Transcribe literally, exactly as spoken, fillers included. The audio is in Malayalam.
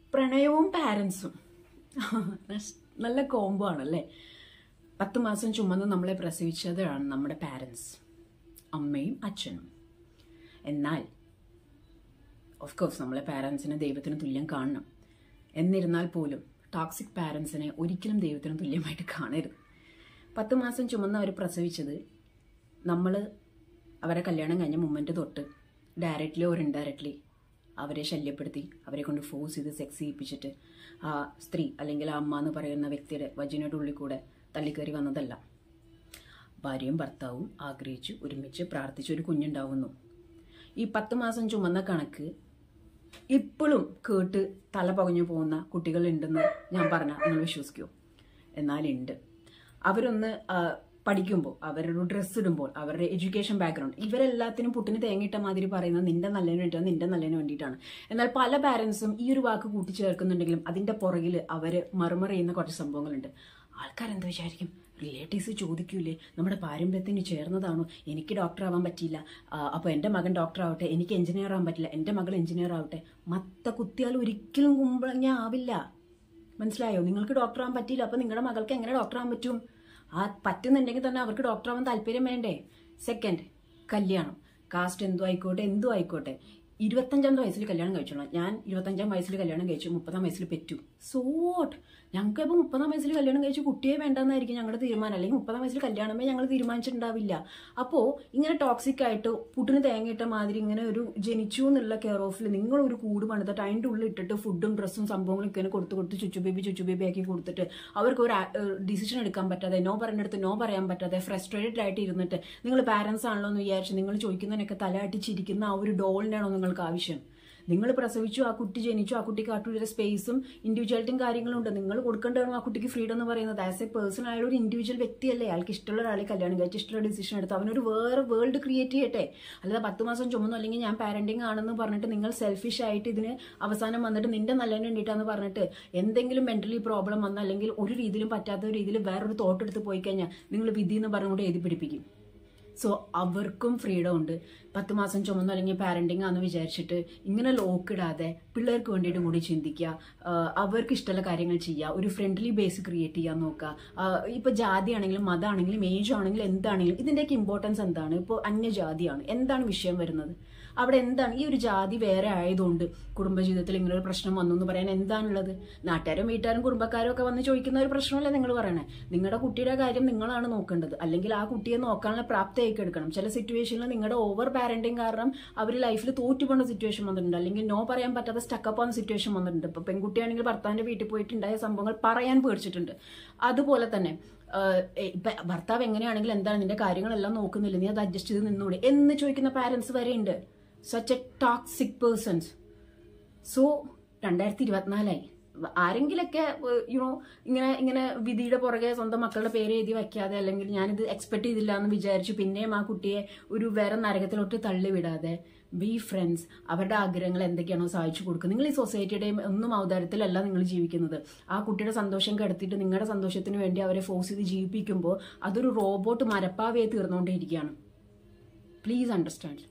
പ്രണയവും പാരൻസും നല്ല കോംബോ ആണല്ലേ. പത്ത് മാസം ചുമന്ന് നമ്മളെ പ്രസവിച്ചതാണ് നമ്മുടെ പാരൻസ്, അമ്മയും അച്ഛനും. എന്നാൽ ഓഫ് കോഴ്സ് നമ്മളെ പാരൻസിനെ ദൈവത്തിന് തുല്യം കാണണം. എന്നിരുന്നാൽ പോലും ടോക്സിക് പാരൻസിനെ ഒരിക്കലും ദൈവത്തിന് തുല്യമായിട്ട് കാണരുത്. പത്ത് മാസം ചുമന്ന് അവർ പ്രസവിച്ചത് നമ്മൾ അവരെ കല്യാണം കഴിഞ്ഞ മൊമെൻറ്റ് തൊട്ട് ഡയറക്റ്റ്ലി ഓർ ഇൻഡയറക്റ്റ്ലി അവരെ ശല്യപ്പെടുത്തി അവരെ കൊണ്ട് ഫോഴ്സ് ചെയ്ത് സെക്സ് ചെയ്യിപ്പിച്ചിട്ട് ആ സ്ത്രീ അല്ലെങ്കിൽ ആ അമ്മ എന്ന് പറയുന്ന വ്യക്തിയുടെ വജിനയുടെ ഉള്ളിൽ കൂടെ തള്ളിക്കയറി വന്നതല്ല. ഭാര്യയും ഭർത്താവും ആഗ്രഹിച്ച് ഒരുമിച്ച് പ്രാർത്ഥിച്ച് ഒരു കുഞ്ഞുണ്ടാവുന്നു. ഈ പത്ത് മാസം ചുമന്ന കണക്ക് ഇപ്പോഴും കേട്ട് തല പകഞ്ഞു പോകുന്ന കുട്ടികളുണ്ടെന്ന് ഞാൻ പറഞ്ഞാൽ നിങ്ങൾ വിശ്വസിക്കുമോ? എന്നാലുണ്ട്. അവരൊന്ന് പഠിക്കുമ്പോൾ, അവരൊരു ഡ്രസ്സ് ഇടുമ്പോൾ, അവരുടെ എഡ്യൂക്കേഷൻ ബാക്ക്ഗ്രൗണ്ട്, ഇവരെല്ലാത്തിനും പുട്ടിന് തേങ്ങിയിട്ട മാതിരി പറയുന്നത് നിന്റെ നല്ലതിന് വേണ്ടിയിട്ടാണ്, നിന്റെ നല്ലതിന് വേണ്ടിയിട്ടാണ്. എന്നാൽ പല പാരൻസും ഈ ഒരു വാക്ക് കൂട്ടിച്ചേർക്കുന്നുണ്ടെങ്കിലും അതിന്റെ പുറകിൽ അവർ മറുമറ ചെയ്യുന്ന കുറച്ച് സംഭവങ്ങളുണ്ട്. ആൾക്കാരെന്താ വിചാരിക്കും? റിലേറ്റീവ്സ് ചോദിക്കൂലേ നമ്മുടെ പാരമ്പര്യത്തിന് ചേർന്നതാണോ? എനിക്ക് ഡോക്ടർ ആവാൻ പറ്റിയില്ല, അപ്പോൾ എൻ്റെ മകൻ ഡോക്ടർ ആവട്ടെ, എനിക്ക് എഞ്ചിനീയർ ആവാൻ പറ്റില്ല, എൻ്റെ മകൾ എഞ്ചിനീയർ ആവട്ടെ. മത്ത കുത്തിയാൽ ഒരിക്കലും കുമ്പളങ്ങ ആവില്ല. മനസ്സിലായോ? നിങ്ങൾക്ക് ഡോക്ടർ ആവാൻ പറ്റിയില്ല, അപ്പോൾ നിങ്ങളുടെ മകൾക്ക് എങ്ങനെ ഡോക്ടർ ആവാൻ പറ്റും? ആ പറ്റുന്നുണ്ടെങ്കിൽ തന്നെ അവർക്ക് ഡോക്ടർ ആവാൻ താല്പര്യം വേണ്ടേ? സെക്കൻഡ്, കല്യാണം. കാസ്റ്റ് എന്തോ ആയിക്കോട്ടെ, എന്തോ ആയിക്കോട്ടെ, ഇരുപത്തഞ്ചാമത്തെ വയസ്സിൽ കല്യാണം കഴിച്ചോളാം. ഞാൻ ഇരുപത്തഞ്ചാം വയസ്സിൽ കല്യാണം കഴിച്ചു, മുപ്പതാം വയസ്സിൽ പെറ്റു. So what? ഞങ്ങൾക്ക് ഇപ്പോൾ മുപ്പതാം വയസ്സിൽ കല്യാണം കഴിച്ചു കുട്ടിയെ വേണ്ടെന്നായിരിക്കും ഞങ്ങളുടെ തീരുമാനം. അല്ലെങ്കിൽ മുപ്പതാം വയസ്സിൽ കല്യാണമേ ഞങ്ങൾ തീരുമാനിച്ചിട്ടുണ്ടാവില്ല. അപ്പോൾ ഇങ്ങനെ ടോക്സിക് ആയിട്ട് പുട്ടിന് തേങ്ങയിട്ട മാതിരി ഇങ്ങനെ ഒരു ജനിച്ചു എന്നുള്ള കെയർ ഓഫിൽ നിങ്ങൾ ഒരു കൂട് പണിതിട്ട് അതിൻ്റെ ഉള്ളിൽ ഇട്ടിട്ട് ഫുഡും ഡ്രസ്സും സംഭവങ്ങളും ഇങ്ങനെ കൊടുത്ത് കൊടുത്ത് ചുച്ചു ബേബി ചുച്ചു ബേബി ആക്കി കൊടുത്തിട്ട് അവർക്ക് ഒരു ഡിസിഷൻ എടുക്കാൻ പറ്റാതെ, നോ പറയുന്നിടത്ത് നോ പറയാൻ പറ്റാതെ ഫ്രസ്ട്രേറ്റഡ് ആയിട്ട് ഇരുന്നിട്ട് നിങ്ങൾ പാരൻസ് ആണല്ലോ എന്ന് വിചാരിച്ച് നിങ്ങൾ ചോദിക്കുന്നതിനൊക്കെ തലയാട്ടിച്ചിരിക്കുന്ന ആ ഒരു ഡോളിനാണോ നിങ്ങൾക്ക് ആവശ്യം? നിങ്ങൾ പ്രസവിച്ചു, ആ കുട്ടി ജനിച്ചു, ആ കുട്ടിക്ക് ആട്ടുള്ള സ്പേസും ഇൻഡിവിജ്വാലിറ്റിയും കാര്യങ്ങളും ഉണ്ട്. നിങ്ങൾ കൊടുക്കേണ്ടതാണ് ആ കുട്ടിക്ക് ഫ്രീഡം എന്ന് പറയുന്നത്. ആസ് എ പേഴ്സൺ ആയ ഒരു ഇൻഡിവിജ്വൽ വ്യക്തിയല്ലേ, അയാൾക്ക് ഇഷ്ടമുള്ള ഒരാളെ കല്യാണം കഴിച്ച് ഇഷ്ടമുള്ള ഡിസിഷൻ എടുത്ത് അവനൊരു വേറെ വേൾഡ് ക്രിയേറ്റ് ചെയ്യട്ടെ. അല്ലാതെ പത്ത് മാസം ചുമന്നു അല്ലെങ്കിൽ ഞാൻ പാരന്റിങ് ആണെന്ന് പറഞ്ഞിട്ട് നിങ്ങൾ സെൽഫിഷ് ആയിട്ട് ഇതിന് അവസാനം വന്നിട്ട് നിന്റെ നല്ലതിന് വേണ്ടിയിട്ടാന്ന് പറഞ്ഞിട്ട് എന്തെങ്കിലും മെന്റലി പ്രോബ്ലം വന്ന അല്ലെങ്കിൽ ഒരു രീതിയിലും പറ്റാത്ത രീതിയിൽ വേറൊരു തോട്ട് എടുത്ത് പോയി കഴിഞ്ഞാൽ നിങ്ങൾ വിധി എന്ന് പറഞ്ഞുകൊണ്ട് എഴുതി പിടിപ്പിക്കും. സോ അവർക്കും ഫ്രീഡം ഉണ്ട്. പത്ത് മാസം ചുമന്നു അല്ലെങ്കിൽ പാരന്റിങ് ആണെന്ന് വിചാരിച്ചിട്ട് ഇങ്ങനെ ലോക്കിടാതെ പിള്ളേർക്ക് വേണ്ടിയിട്ട് കൂടി ചിന്തിക്കുക, അവർക്ക് ഇഷ്ടമുള്ള കാര്യങ്ങൾ ചെയ്യുക, ഒരു ഫ്രണ്ട്ലി ബേസ് ക്രിയേറ്റ് ചെയ്യാൻ നോക്കുക. ഇപ്പോൾ ജാതി ആണെങ്കിലും മതമാണെങ്കിലും ഏജ് ആണെങ്കിലും എന്താണെങ്കിലും ഇതിൻ്റെയൊക്കെ ഇമ്പോർട്ടൻസ് എന്താണ്? ഇപ്പോൾ അന്യജാതിയാണ്, എന്താണ് വിഷയം വരുന്നത്? അവിടെ എന്താണ് ഈ ഒരു ജാതി വേറെ ആയതുകൊണ്ട് കുടുംബജീവിതത്തിൽ ഇങ്ങനെ ഒരു പ്രശ്നം വന്നു എന്ന് പറയാൻ എന്താണുള്ളത്? നാട്ടുകാരും വീട്ടുകാരും കുടുംബക്കാരും ഒക്കെ വന്ന് ചോദിക്കുന്ന ഒരു പ്രശ്നമല്ലേ നിങ്ങൾ പറയണേ? നിങ്ങളുടെ കുട്ടിയുടെ കാര്യം നിങ്ങളാണ് നോക്കേണ്ടത്, അല്ലെങ്കിൽ ആ കുട്ടിയെ നോക്കാനുള്ള പ്രാപ്തിയാക്കി എടുക്കണം. ചില സിറ്റുവേഷനിൽ നിങ്ങളുടെ ഓവർ പാരന്റിങ് കാരണം അവർ ലൈഫിൽ തോറ്റുപോകുന്ന സിറ്റുവേഷൻ വന്നിട്ടുണ്ട്, അല്ലെങ്കിൽ നോ പറയാൻ പറ്റാത്ത സ്റ്റക്കപ്പ് ആവുന്ന സിറ്റുവേഷൻ വന്നിട്ടുണ്ട്. ഇപ്പൊ പെൺകുട്ടിയാണെങ്കിൽ ഭർത്താവിന്റെ വീട്ടിൽ പോയിട്ടുണ്ടായ സംഭവങ്ങൾ പറയാൻ പേടിച്ചിട്ടുണ്ട്. അതുപോലെ തന്നെ ഇപ്പൊ ഭർത്താവ് എങ്ങനെയാണെങ്കിൽ എന്താണ് നിന്റെ കാര്യങ്ങളെല്ലാം നോക്കുന്നില്ല, നീ അത് അഡ്ജസ്റ്റ് ചെയ്ത് നിന്നൂടെ എന്ന് ചോദിക്കുന്ന പാരന്റ്സ് വരെ ഉണ്ട്. Such a toxic persons. So രണ്ടായിരത്തി ഇരുപത്തിനാലായി ആരെങ്കിലൊക്കെ യുനോ ഇങ്ങനെ ഇങ്ങനെ വിധിയുടെ പുറകെ സ്വന്തം മക്കളുടെ പേര് എഴുതി വയ്ക്കാതെ, അല്ലെങ്കിൽ ഞാനിത് എക്സ്പെക്ട് ചെയ്തില്ല എന്ന് വിചാരിച്ചു പിന്നെയും ആ കുട്ടിയെ ഒരു വേറെ നരകത്തിലോട്ട് തള്ളിവിടാതെ ബി ഫ്രണ്ട്സ്. അവരുടെ ആഗ്രഹങ്ങൾ എന്തൊക്കെയാണോ സാധിച്ചു കൊടുക്കുക. നിങ്ങൾ ഈ സൊസൈറ്റിയുടെയും ഒന്നും ഔദാര്യത്തിലല്ല നിങ്ങൾ ജീവിക്കുന്നത്. ആ കുട്ടിയുടെ സന്തോഷം കെടുത്തിട്ട് നിങ്ങളുടെ സന്തോഷത്തിന് വേണ്ടി അവരെ ഫോഴ്സ് ചെയ്ത് ജീവിപ്പിക്കുമ്പോൾ അതൊരു റോബോട്ട് മരപ്പാവയായി തീർന്നുകൊണ്ടേയിരിക്കുകയാണ്. Please understand.